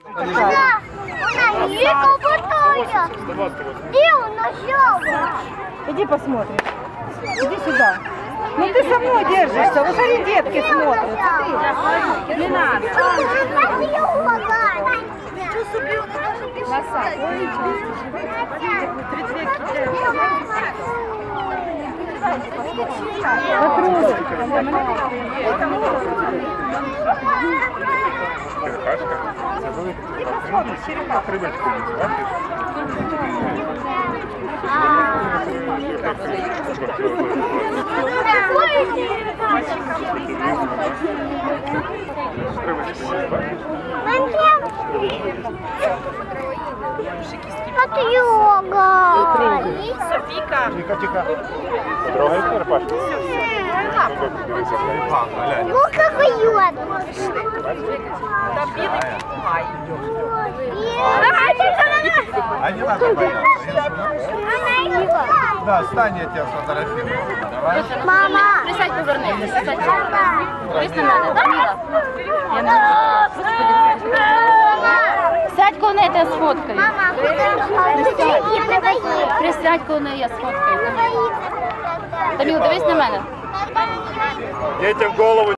Где он нашел? Иди посмотрим. Иди сюда. Ну ты со мной держишься. Вот смотри, детки смотрят. Смотри. Не надо. От йога. Софійка. Тихо. Трогай черепашку. Ну как йод. Та білий попугай. А не надо бояться. Да, встань, я тебя сфотографирую. Давай. Мама. Присядь, повернись. Присядь, повернись на мене. Данила. Я не можу. Сядь, коли неї я сфоткаю. Мама, Присядь, коли неї я сфоткаю. Данила, дивись на мене. Детям голову.